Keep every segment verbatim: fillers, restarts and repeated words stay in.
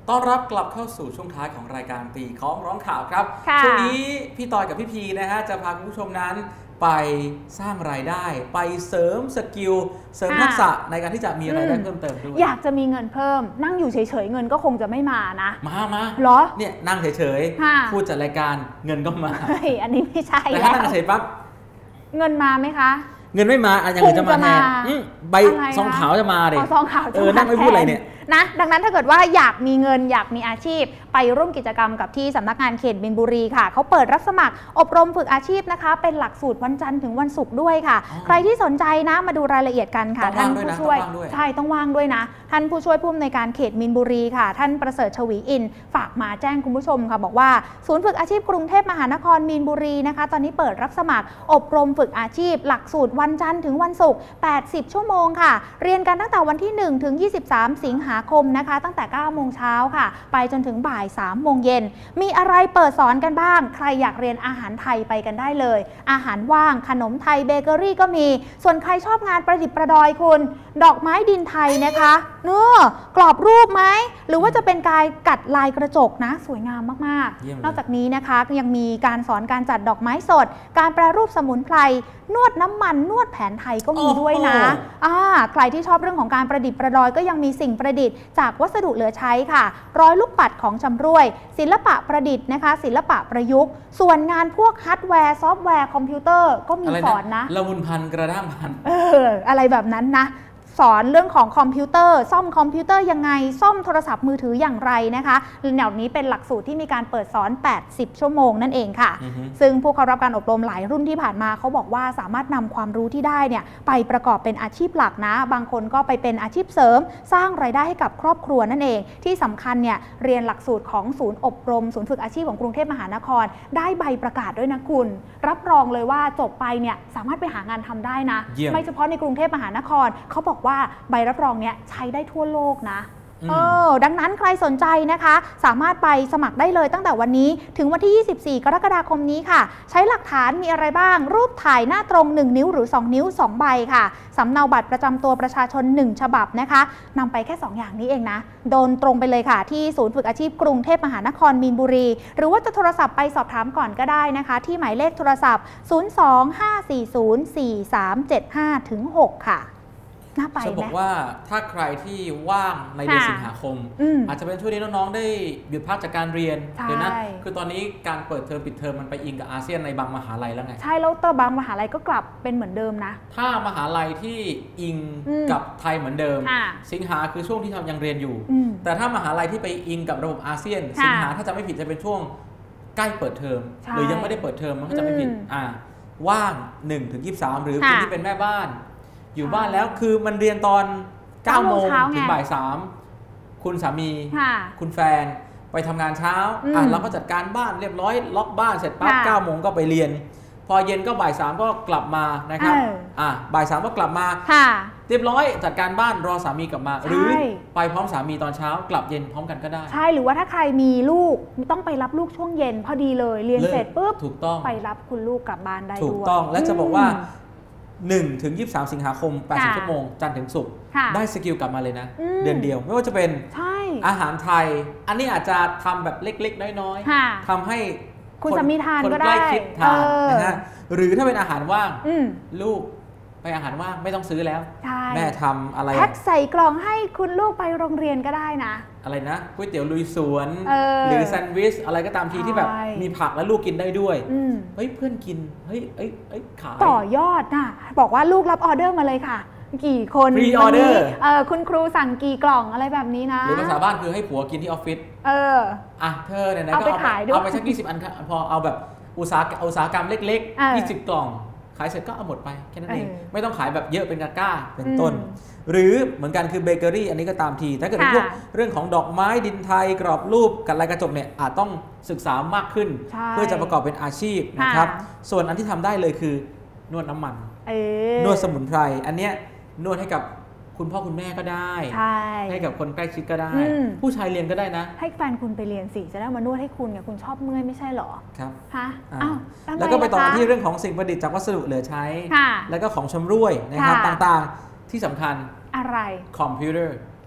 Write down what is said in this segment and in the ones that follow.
ต้อนรับกลับเข้าสู่ช่วงท้ายของรายการตีของร้องข่าวครับช่วงนี้พี่ตอยกับพี่พีนะฮะจะพาคุณผู้ชมนั้นไปสร้างรายได้ไปเสริมสกิลเสริมทักษะในการที่จะมีรายได้เพิ่มเติมด้วยอยากจะมีเงินเพิ่มนั่งอยู่เฉยๆเงินก็คงจะไม่มานะมามาเหรอเนี่ยนั่งเฉยๆพูดจัดรายการเงินก็มาเฮ้ยอันนี้ไม่ใช่แต่ถ้านั่งเฉยปั๊บเงินมาไหมคะเงินไม่มาอะไรอย่างอื่นจะมาแทนใบซองขาวจะมาเลยซองขาวเออนั่งไม่พูดอะไรเนี่ยนะดังนั้นถ้าเกิดว่าอยากมีเงินอยากมีอาชีพไปร่วมกิจกรรมกับที่สำนักงานเขตมีนบุรีค่ะเขาเปิดรับสมัครอบรมฝึกอาชีพนะคะเป็นหลักสูตรวันจันทร์ถึงวันศุกร์ด้วยค่ะใครที่สนใจนะมาดูรายละเอียดกันค่ะท่านผู้ช่วยใช่ต้องว่างด้วยนะท่านผู้ช่วยผู้อำนวยการเขตมีนบุรีค่ะท่านประเสริฐชวีอินฝากมาแจ้งคุณผู้ชมค่ะบอกว่าศูนย์ฝึกอาชีพกรุงเทพมหานครมีนบุรีนะคะตอนนี้เปิดรับสมัครอบรมฝึกอาชีพหลักสูตรวันจันทร์ถึงวันศุกร์แปดสิบชั่วโมงค่ะเรียนกันตั้งแต่วันที่หนึ่งถึงยี่สิบสามสิงหาคมนะคะตั้งแต่เก้าโมงเช้าค่ะไปจนถึงบ่ายสามโมงเย็นมีอะไรเปิดสอนกันบ้างใครอยากเรียนอาหารไทยไปกันได้เลยอาหารว่างขนมไทยเบเกอรี่ก็มีส่วนใครชอบงานประดิษฐ์ประดอยคุณดอกไม้ดินไทยนะคะเนอะกรอบรูปไหมหรือว่าจะเป็นการกัดลายกระจกนะสวยงามมากๆนอกจากนี้นะคะยังมีการสอนการจัดดอกไม้สดการแปรรูปสมุนไพรนวดน้ำมันนวดแผนไทยก็มีด้วยนะอ่าใครที่ชอบเรื่องของการประดิษฐ์ประดอยก็ยังมีสิ่งประดิษฐ์จากวัสดุเหลือใช้ค่ะร้อยลูกปัดของชำร่วยศิลปะประดิษฐ์นะคะศิลปะประยุกต์ส่วนงานพวกฮาร์ดแวร์ซอฟต์แวร์คอมพิวเตอร์ก็มีสอนนะละมุนพันกระด้างพันเอออะไรแบบนั้นนะสอนเรื่องของคอมพิวเตอร์ซ่อมคอมพิวเตอร์ยังไงซ่อมโทรศัพท์มือถืออย่างไรนะคะแนวนี้เป็นหลักสูตรที่มีการเปิดสอนแปดสิบชั่วโมงนั่นเองค่ะ uh-huh. ซึ่งผู้เข้ารับการอบรมหลายรุ่นที่ผ่านมาเขาบอกว่าสามารถนำความรู้ที่ได้เนี่ยไปประกอบเป็นอาชีพหลักนะบางคนก็ไปเป็นอาชีพเสริมสร้างรายได้ให้กับครอบครัวนั่นเองที่สำคัญเนี่ยเรียนหลักสูตรของศูนย์อบรมศูนย์ฝึกอาชีพของกรุงเทพมหานครได้ใบประกาศด้วยนะคุณรับรองเลยว่าจบไปเนี่ยสามารถไปหางานทำได้นะไม่เฉพาะในกรุงเทพมหานครเขาบอกว่าใบรับรองเนี้ยใช้ได้ทั่วโลกนะเออดังนั้นใครสนใจนะคะสามารถไปสมัครได้เลยตั้งแต่วันนี้ถึงวันที่ยี่สิบสี่กรกฎาคมนี้ค่ะใช้หลักฐานมีอะไรบ้างรูปถ่ายหน้าตรงหนึ่งนิ้วหรือสองนิ้วสองใบค่ะสำเนาบัตรประจำตัวประชาชนหนึ่งฉบับนะคะนำไปแค่สองอย่างนี้เองนะโดนตรงไปเลยค่ะที่ศูนย์ฝึกอาชีพกรุงเทพมหานครมีนบุรีหรือว่าจะโทรศัพท์ไปสอบถามก่อนก็ได้นะคะที่หมายเลขโทรศัพท์ศูนย์ สอง ห้า สี่ ศูนย์ สี่ สาม เจ็ด ห้า ถึง หกค่ะจะบอกว่าถ้าใครที่ว่างในเดือนสิงหาคมอาจจะเป็นช่วงนี้น้องๆได้หยุดพักจากการเรียนเดี๋ยวนะคือตอนนี้การเปิดเทอมปิดเทอมมันไปอิงกับอาเซียนในบางมหาลัยแล้วไงใช่แล้วแต่บางมหาลัยก็กลับเป็นเหมือนเดิมนะถ้ามหาลัยที่อิงกับไทยเหมือนเดิมสิงหาคือช่วงที่ทำยังเรียนอยู่แต่ถ้ามหาลัยที่ไปอิงกับระบบอาเซียนสิงหาถ้าจะไม่ผิดจะเป็นช่วงใกล้เปิดเทอมหรือยังไม่ได้เปิดเทอมมันก็จะไม่ผิดอ่าว่าง หนึ่งถึงยี่สิบสาม หรือคนที่เป็นแม่บ้านอยู่บ้านแล้วคือมันเรียนตอนเก้าโมงถึงบ่ายสามคุณสามีคุณแฟนไปทำงานเช้าอ่ะเราก็จัดการบ้านเรียบร้อยล็อกบ้านเสร็จปั๊บเก้าโมงก็ไปเรียนพอเย็นก็บ่ายสามก็กลับมานะครับอ่ะบ่ายสามก็กลับมาเรียบร้อยจัดการบ้านรอสามีกลับมาหรือไปพร้อมสามีตอนเช้ากลับเย็นพร้อมกันก็ได้ใช่หรือว่าถ้าใครมีลูกต้องไปรับลูกช่วงเย็นพอดีเลยเรียนเสร็จปุ๊บถูกต้องไปรับคุณลูกกลับบ้านได้ด้วยถูกต้องและจะบอกว่าหนึ่งถึงยี่สิบสามสิงหาคมแปดสิบชั่วโมงจันทร์ถึงศุกร์ได้สกิลกลับมาเลยนะเดือนเดียวไม่ว่าจะเป็นอาหารไทยอันนี้อาจจะทำแบบเล็กๆน้อยๆทำให้คุณสามีทานก็ได้คนใกล้ชิดทานนะฮะหรือถ้าเป็นอาหารว่างลูกไปอาหารว่างไม่ต้องซื้อแล้วแม่ทำอะไรแพ็คใส่กล่องให้คุณลูกไปโรงเรียนก็ได้นะอะไรนะก๋วยเตี๋ยวลุยสวนหรือแซนด์วิชอะไรก็ตามทีที่แบบมีผักแล้วลูกกินได้ด้วยเฮ้ยเพื่อนกินเฮ้ยเอ้ยเอ้ยขายต่อยอดนะบอกว่าลูกรับออเดอร์มาเลยค่ะกี่คนฟรีออเดอร์คุณครูสั่งกี่กล่องอะไรแบบนี้นะหรือภาษาบ้านคือให้ผัวกินที่ออฟฟิศเอออ่ะเธอเนี่ยนะเอาไปขายด้วยเอาไปสักยี่สิบอันพอเอาแบบอุตสาหอุตสาหกรรมเล็กๆยี่สิบกล่องขายเสร็จก็เอาหมดไปแค่นั้นเองไม่ต้องขายแบบเยอะเป็นกะก้าเป็นต้นหรือเหมือนกันคือเบเกอรี่อันนี้ก็ตามทีถ้าเกิดพวกเรื่องของดอกไม้ดินไทยกรอบรูปกัดลายกระจกเนี่ยอาจต้องศึกษามากขึ้นเพื่อจะประกอบเป็นอาชีพนะครับส่วนอันที่ทำได้เลยคือนวดน้ำมันนวดสมุนไพรอันเนี้ยนวดให้กับคุณพ่อคุณแม่ก็ได้ให้กับคนใกล้ชิดก็ได้ผู้ชายเรียนก็ได้นะให้แฟนคุณไปเรียนสิจะได้มานวดให้คุณไงคุณชอบเมื่อยไม่ใช่หรอครับฮะแล้วก็ไปต่อที่เรื่องของสิ่งประดิษฐ์จากวัสดุเหลือใช้แล้วก็ของชำร่วยนะครับต่างๆที่สำคัญอะไรคอมพิวเตอร์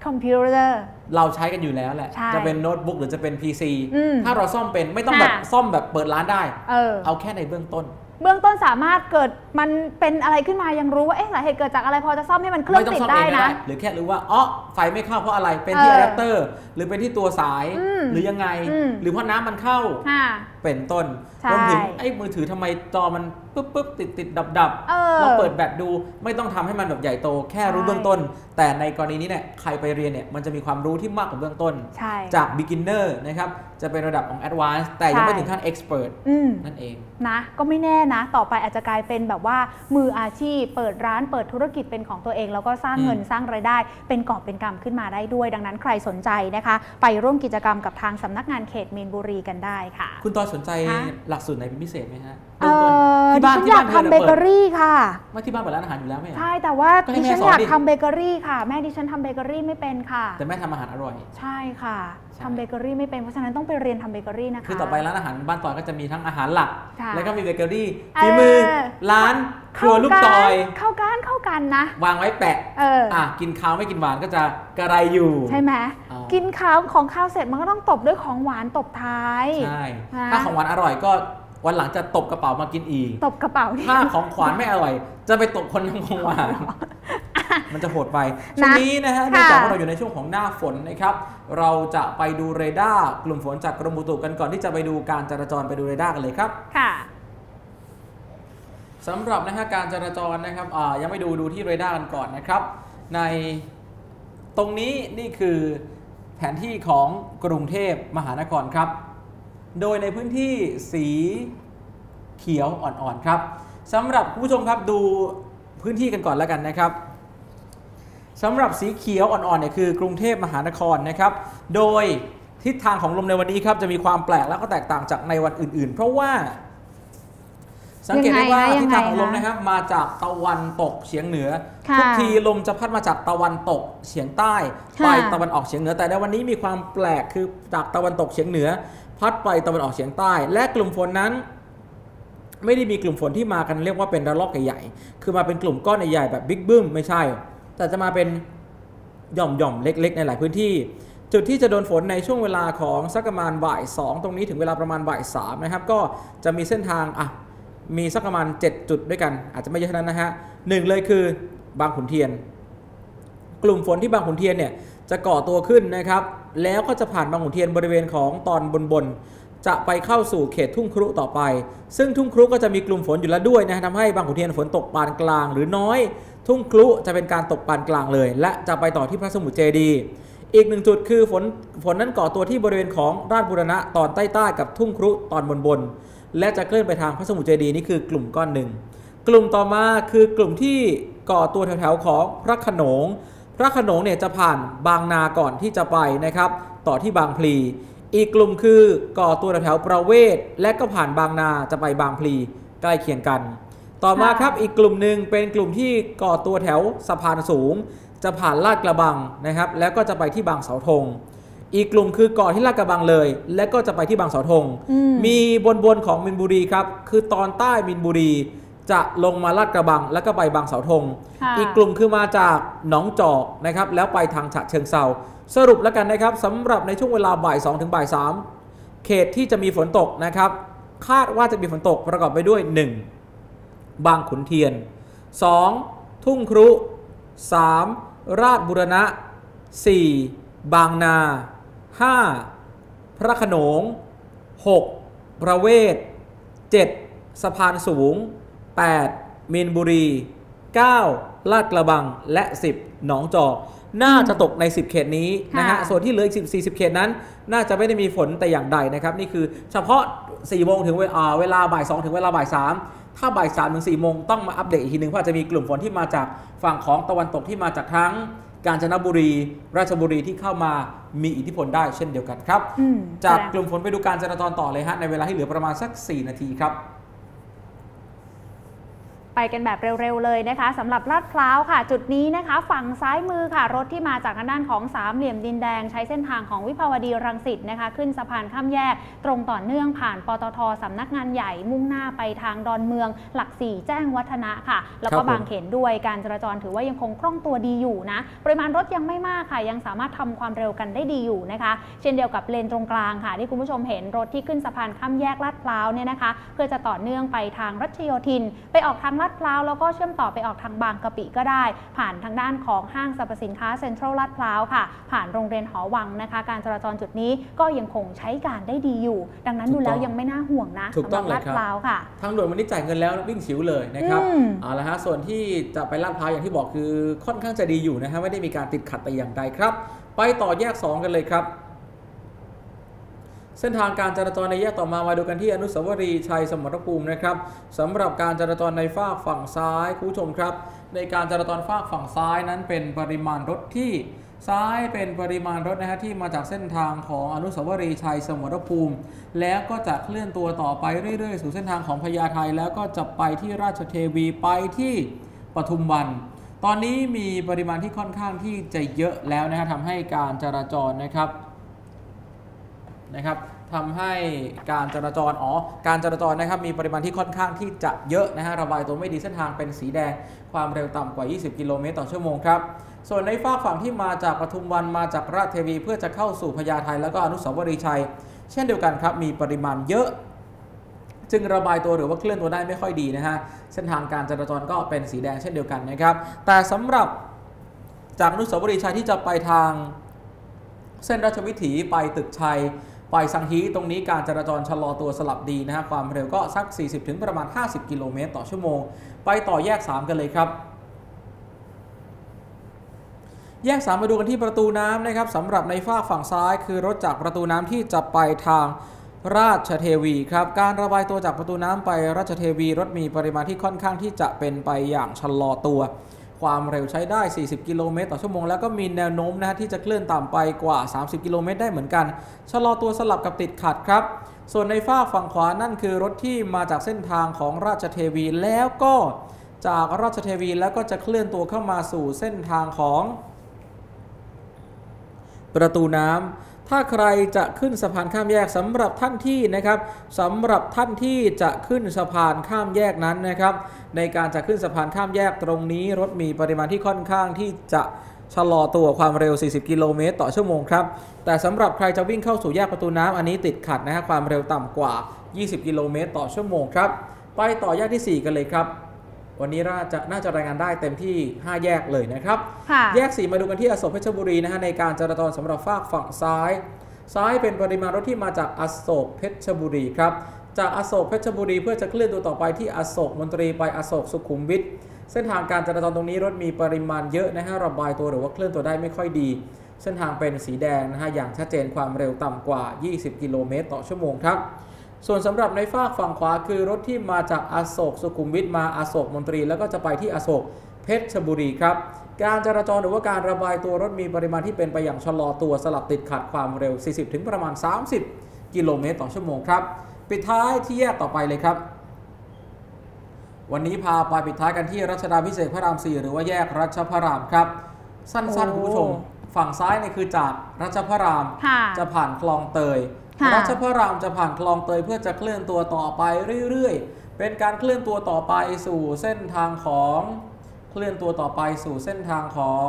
คอมพิวเตอร์เราใช้กันอยู่แล้วแหละจะเป็นโน้ตบุ๊กหรือจะเป็น พี ซี ถ้าเราซ่อมเป็นไม่ต้องแบบซ่อมแบบเปิดร้านได้เออเอาแค่ในเบื้องต้นเบื้องต้นสามารถเกิดมันเป็นอะไรขึ้นมายังรู้ว่าเอ๊ะสาเหตุเกิดจากอะไรพอจะซ่อมให้มันเครื่องติดได้นะหรือแค่รู้ว่าอ๋อไฟไม่เข้าเพราะอะไรเป็นที่อะแดปเตอร์หรือเป็นที่ตัวสายหรือยังไงหรือเพราะน้ำมันเข้าเป็นต้นรวมถึงไอ้มือถือทำไมจอมันปุ๊บปุ๊บติดติดดับดับเราเปิดแบตดูไม่ต้องทำให้มันแบบใหญ่โตแค่รู้เบื้องต้นแต่ในกรณีนี้เนี่ยใครไปเรียนเนี่ยมันจะมีความรู้ที่มากกว่าเบื้องต้นจาก beginner นะครับจะเป็นระดับของ advanced แต่ยังไม่ถึงขั้น expert นั่นเองนะก็ไม่แน่นะต่อไปอาจจะกลายเป็นแบบว่ามืออาชีพเปิดร้านเปิดธุรกิจเป็นของตัวเองแล้วก็สร้างเงินสร้างรายได้เป็นกอบเป็นกำขึ้นมาได้ด้วยดังนั้นใครสนใจนะคะไปร่วมกิจกรรมกับทางสำนักงานเขตมีนบุรีกันได้ค่ะคุณตอนสนใจหลักสูตรไหนเป็นพิเศษไหมฮะที่บ้านที่บ้านทำเบเกอรี่ค่ะว่าที่บ้านเปิดร้านอาหารอยู่แล้วไหมใช่แต่ว่าดิฉันอยากทำเบเกอรี่ค่ะแม่ดิฉันทำเบเกอรี่ไม่เป็นค่ะแต่แม่ทำอาหารอร่อยใช่ค่ะทำเบเกอรี่ไม่เป็นเพราะฉะนั้นต้องไปเรียนทำเบเกอรี่นะคะคือต่อไปร้านอาหารบ้านต่อยก็จะมีทั้งอาหารหลักแล้วก็มีเบเกอรี่ฝีมือร้านครัวลูกตอยเข้ากันเข้ากันนะวางไว้แปะอ่ะกินข้าวไม่กินหวานก็จะกระไรอยู่ใช่ไหมกินข้าวของข้าวเสร็จมันก็ต้องตบด้วยของหวานตบท้ายใช่ถ้าของหวานอร่อยก็วันหลังจะตบกระเป๋ามากินอีกตบกระเป๋าถ้าของขวานไม่อร่อยจะไปตบคนทำของหวานมันจะโหดไปช่วงนี้นะฮะเนื่องจากว่าเราอยู่ในช่วงของหน้าฝนนะครับเราจะไปดูเรดาร์กลุ่มฝนจากกรมอุตุกันก่อนที่จะไปดูการจราจรไปดูเรดาร์กันเลยครับค่ะสำหรับนะฮะการจราจรนะครับยังไม่ดูดูที่เรดาร์กันก่อนนะครับในตรงนี้นี่คือแผนที่ของกรุงเทพมหานครครับโดยในพื้นที่สีเขียวอ่อนๆครับสำหรับผู้ชมครับดูพื้นที่กันก่อนแล้วกันนะครับสำหรับสีเขียวอ่อนๆเนี่ยคือกรุงเทพมหานครนะครับโดยทิศทางของลมในวันนี้ครับจะมีความแปลกและก็แตกต่างจากในวันอื่นๆเพราะว่าสังเกตได้ว่าทิศทางของลมนะครับมาจากตะวันตกเฉียงเหนือทุกทีลมจะพัดมาจากตะวันตกเฉียงใต้ไปตะวันออกเฉียงเหนือแต่ในวันนี้มีความแปลกคือจากตะวันตกเฉียงเหนือพัดไปตะวันออกเฉียงใต้และกลุ่มฝนนั้นไม่ได้มีกลุ่มฝนที่มากันเรียกว่าเป็นระลอกใหญ่ๆคือมาเป็นกลุ่มก้อนใหญ่ๆแบบบิ๊กบึ้มไม่ใช่แต่จะมาเป็นหย่อมๆเล็กๆในหลายพื้นที่จุดที่จะโดนฝนในช่วงเวลาของสักประมาณบ่ายสองตรงนี้ถึงเวลาประมาณบ่ายสามนะครับก็จะมีเส้นทางอ่ะมีสักประมาณเจ็ดจุดด้วยกันอาจจะไม่เยอะเท่านั้นนะฮะหนึ่งเลยคือบางขุนเทียนกลุ่มฝนที่บางขุนเทียนเนี่ยจะก่อตัวขึ้นนะครับแล้วก็จะผ่านบางขุนเทียนบริเวณของตอนบนๆจะไปเข้าสู่เขตทุ่งครุต่อไปซึ่งทุ่งครุก็จะมีกลุ่มฝนอยู่แล้วด้วยนะทำให้บางขุนเทียนฝนตกปานกลางหรือน้อยทุ่งครุจะเป็นการตกปานกลางเลยและจะไปต่อที่พระสมุทรเจดีย์อีกหนึ่งจุดคือฝนฝนนั้นก่อตัวที่บริเวณของราชบูรณะตอนใต้ๆกับทุ่งครุตอนบนๆและจะเคลื่อนไปทางพระสมุทรเจดีย์นี่คือกลุ่มก้อนหนึ่งกลุ่มต่อมาคือกลุ่มที่ก่อตัวแถวๆของพระโขนงพระโขนงเนี่ยจะผ่านบางนาก่อนที่จะไปนะครับต่อที่บางพลีอีกกลุ่มคือก่อตัวแถวประเวศและก็ผ่านบางนาจะไปบางพลีใกล้เคียงกันต่อมาครับอีกกลุ่มหนึ่งเป็นกลุ่มที่ก่อตัวแถวสะพานสูงจะผ่านลาดกระบังนะครับแล้วก็จะไปที่บางเสาธงอีกกลุ่มคือก่อที่ลาดกระบังเลยและก็จะไปที่บางเสาธงมีบนบนของมีนบุรีครับคือตอนใต้มีนบุรีจะลงมาลาดกระบังแล้วก็ไปบางเสาธงอีกกลุ่มคือมาจากหนองจอกนะครับแล้วไปทางฉะเชิงเทราสรุปแล้วกันนะครับสำหรับในช่วงเวลาบ่ายสองถึงบ่ายสามเขตที่จะมีฝนตกนะครับคาดว่าจะมีฝนตกประกอบไปด้วยหนึ่งบางขุนเทียนสองทุ่งครุสามราชบูรณะสี่บางนาห้าพระโขนงหกประเวศเจ็ดสะพานสูงแปดมีนบุรีเก้าลาดกระบังและสิบหนองจอกน่าจะตกในสิบเขตนี้นะฮะส่วนที่เหลืออีกสิบ สี่สิบเขตนั้นน่าจะไม่ได้มีฝนแต่อย่างใดนะครับนี่คือเฉพาะสี่โมงถึงเวลาบ่ายสองถึงเวลาบ่ายสามถ้าบ่ายสามถึงสี่โมงต้องมาอัปเดตอีกทีหนึ่งเพราะจะมีกลุ่มฝนที่มาจากฝั่งของตะวันตกที่มาจากทั้งกาญจนบุรีราชบุรีที่เข้ามามีอิทธิพลได้เช่นเดียวกันครับจากกลุ่มฝนไปดูการจราจรต่อเลยฮะในเวลาที่เหลือประมาณสักสี่นาทีครับไปกันแบบเร็วๆเลยนะคะสำหรับลาดพร้าวค่ะจุดนี้นะคะฝั่งซ้ายมือค่ะรถที่มาจากทางด้านของสามเหลี่ยมดินแดงใช้เส้นทางของวิภาวดีรังสิตนะคะขึ้นสะพานข้ามแยกตรงต่อเนื่องผ่านปตทสำนักงานใหญ่มุ่งหน้าไปทางดอนเมืองหลักสี่แจ้งวัฒนะค่ะแล้วก็บางเขนด้วยการจราจรถือว่ายังคงคล่องตัวดีอยู่นะปริมาณรถยังไม่มากค่ะยังสามารถทำความเร็วกันได้ดีอยู่นะคะเช่นเดียวกับเลนตรงกลางค่ะที่คุณผู้ชมเห็นรถที่ขึ้นสะพานข้ามแยกลาดพร้าวเนี่ยนะคะเพื่อจะต่อเนื่องไปทางรัชโยธินไปออกทางลาดพร้าวแล้วก็เชื่อมต่อไปออกทางบางกะปิก็ได้ผ่านทางด้านของห้างสรรพสินค้าเซ็นทรัลลาดพร้าวค่ะผ่านโรงเรียนหอวังนะคะการจราจรจุดนี้ก็ยังคงใช้การได้ดีอยู่ดังนั้นดูแล้วยังไม่น่าห่วงนะสำหรับลาดพร้าวค่ะทางด่วนวันนี้จ่ายเงินแล้ววิ่งฉิวเลยนะครับเอาละฮะส่วนที่จะไปลาดพร้าวอย่างที่บอกคือค่อนข้างจะดีอยู่นะฮะไม่ได้มีการติดขัดแต่อย่างใดครับไปต่อแยกสองกันเลยครับเส้นทางการจราจรในแยกต่อมามาดูกันที่อนุสาวรีย์ชัยสมรภูมินะครับสำหรับการจราจรในฝากฝั่งซ้ายคุณผู้ชมครับในการจราจรฝากฝั่งซ้ายนั้นเป็นปริมาณรถที่ซ้ายเป็นปริมาณรถนะฮะที่มาจากเส้นทางของอนุสาวรีย์ชัยสมรภูมิแล้วก็จะเคลื่อนตัวต่อไปเรื่อยๆสู่เส้นทางของพญาไทแล้วก็จะไปที่ราชเทวีไปที่ปทุมวันตอนนี้มีปริมาณที่ค่อนข้างที่จะเยอะแล้วนะฮะทำให้การจราจรนะครับนะครับทำให้การจราจรอ๋อการจราจรนะครับมีปริมาณที่ค่อนข้างที่จะเยอะนะฮะระบายตัวไม่ดีเส้นทางเป็นสีแดงความเร็วต่ำกว่ายี่สิบกิโลเมตรต่อชั่วโมงครับส่วนในฝากฝั่งที่มาจากปทุมวันมาจากราชเทวีเพื่อจะเข้าสู่พญาไทแล้วก็อนุสาวรีย์ชัยเช่นเดียวกันครับมีปริมาณเยอะจึงระบายตัวหรือว่าเคลื่อนตัวได้ไม่ค่อยดีนะฮะเส้นทางการจราจรก็เป็นสีแดงเช่นเดียวกันนะครับแต่สำหรับจากอนุสาวรีย์ชัยที่จะไปทางเส้นราชวิถีไปตึกชัยไปสังฮีตรงนี้การจราจรชะลอตัวสลับดีนะฮะความเร็วก็สักสี่สิบถึงประมาณห้าสิบกิโลเมตรต่อชั่วโมงไปต่อแยกสามกันเลยครับแยกสามมาดูกันที่ประตูน้ำนะครับสำหรับในฝากฝั่งซ้ายคือรถจากประตูน้ำที่จะไปทางราชเทวีครับการระบายตัวจากประตูน้ำไปราชเทวีรถมีปริมาณที่ค่อนข้างที่จะเป็นไปอย่างชะลอตัวความเร็วใช้ได้สี่สิบกิโลเมตรต่อชั่วโมงแล้วก็มีแนวโน้มนะฮะที่จะเคลื่อนต่ำไปกว่าสามสิบกิโลเมตรได้เหมือนกันชะลอตัวสลับกับติดขัดครับส่วนในฝากฝั่งขวานั่นคือรถที่มาจากเส้นทางของราชเทวีแล้วก็จากราชเทวีแล้วก็จะเคลื่อนตัวเข้ามาสู่เส้นทางของประตูน้ำถ้าใครจะขึ้นสะพานข้ามแยกสำหรับท่านที่นะครับสำหรับท่านที่จะขึ้นสะพานข้ามแยกนั้นนะครับในการจะขึ้นสะพานข้ามแยกตรงนี้รถมีปริมาณที่ค่อนข้างที่จะชะลอตัวความเร็วสี่สิบกิโลเมตรต่อชั่วโมงครับแต่สำหรับใครจะวิ่งเข้าสู่แยกประตูน้ำอันนี้ติดขัดนะฮะความเร็วต่ำกว่ายี่สิบกิโลเมตรต่อชั่วโมงครับไปต่อแยกที่สี่กันเลยครับวันนี้น่าจะน่าจะรายงานได้เต็มที่ห้าแยกเลยนะครับแยกสี่มาดูกันที่อโศกเพชรบุรีนะฮะในการจราจรสำหรับฝากฝั่งซ้ายซ้ายเป็นปริมาณรถที่มาจากอโศกเพชรบุรีครับจากอโศกเพชรบุรีเพื่อจะเคลื่อนตัวต่อไปที่อโศกมนตรีไปอโศกสุขุมวิทเส้นทางการจราจรตรงนี้รถมีปริมาณเยอะนะฮะระบายตัวหรือว่าเคลื่อนตัวได้ไม่ค่อยดีเส้นทางเป็นสีแดงนะฮะอย่างชัดเจนความเร็วต่ำกว่ายี่สิบกิโลเมตรต่อชั่วโมงครับส่วนสำหรับในฝากฝั่งขวาคือรถที่มาจากอโศกสุขุมวิทมาอโศกมนตรีแล้วก็จะไปที่อโศกเพชรบุรีครับการจราจรหรือว่าการระบายตัวรถมีปริมาณที่เป็นไปอย่างชะลอตัวสลับติดขัดความเร็วสี่สิบถึงประมาณสามสิบกิโลเมตรต่อชั่วโมงครับปิดท้ายที่แยกต่อไปเลยครับวันนี้พาไปปิดท้ายกันที่รัชดาภิเษกพระรามสี่หรือว่าแยกรัชพระรามครับสั้นๆคุณผู้ชมฝั่งซ้ายนี่คือจากรัชพระรามจะผ่านคลองเตยรัชพระรามจะผ่านคลองเตยเพื่อจะเคลื่อนตัวต่อไปเรื่อยๆเป็นการเคลื่อนตัวต่อไปสู่เส้นทางของเคลื่อนตัวต่อไปสู่เส้นทางของ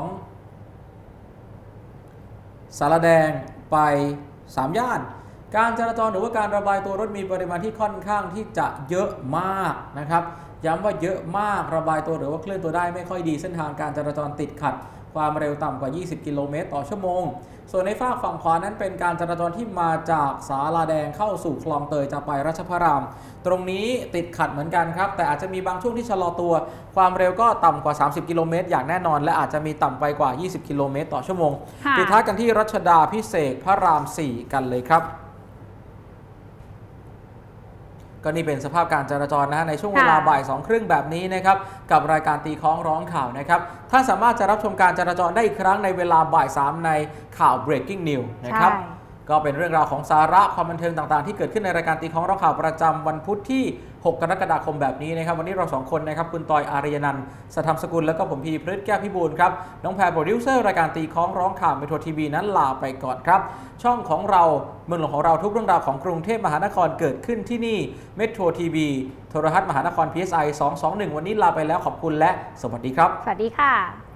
สารแดงไปสามย่านการจราจรหรือว่าการระบายตัวรถมีปริมาณที่ค่อนข้างที่จะเยอะมากนะครับย้ำว่าเยอะมากระบายตัวหรือว่าเคลื่อนตัวได้ไม่ค่อยดีเส้นทางการจราจรติดขัดความเร็วต่ำกว่ายี่สิบกิโลเมตรต่อชั่วโมงส่วนในฝากฝั่งขวานั้นเป็นการจราจรที่มาจากศาลาแดงเข้าสู่คลองเตยจะไปรัชพระรามตรงนี้ติดขัดเหมือนกันครับแต่อาจจะมีบางช่วงที่ชะลอตัวความเร็วก็ต่ำกว่าสามสิบกิโลเมตรอย่างแน่นอนและอาจจะมีต่ำไปกว่ายี่สิบกิโลเมตรต่อชั่วโมงปิดท้ายกันที่รัชดาภิเษกพระรามสี่กันเลยครับก็นี่เป็นสภาพการจราจรนะในช่วงเวลาบ่ายสองครึ่งแบบนี้นะครับกับรายการตีค้องร้องข่าวนะครับท่านสามารถจะรับชมการจราจรได้อีกครั้งในเวลาบ่ายสามในข่าว breaking news นะครับก็เป็นเรื่องราวของสาระความบันเทิงต่างๆที่เกิดขึ้นในรายการตีค้องร้องข่าวประจำวันพุธที่หกกรกฎาคมแบบนี้นะครับวันนี้เราสองคนนะครับคุณตอยอารยนันท์สธรรมสกุลแล้วก็ผมพีพฤทธิ์แก้วพิบูลครับน้องแพรโปรดิวเซอร์รายการตีค้องร้องข่าวเมโทรทีวีนั้นลาไปก่อนครับช่องของเราเมืองหลวงของเราทุกเรื่องราวของกรุงเทพมหานครเกิดขึ้นที่นี่เมโทรทีวีโทรทัศน์มหานคร พี เอส ไอ สองสองหนึ่งวันนี้ลาไปแล้วขอบคุณและสวัสดีครับสวัสดีค่ะ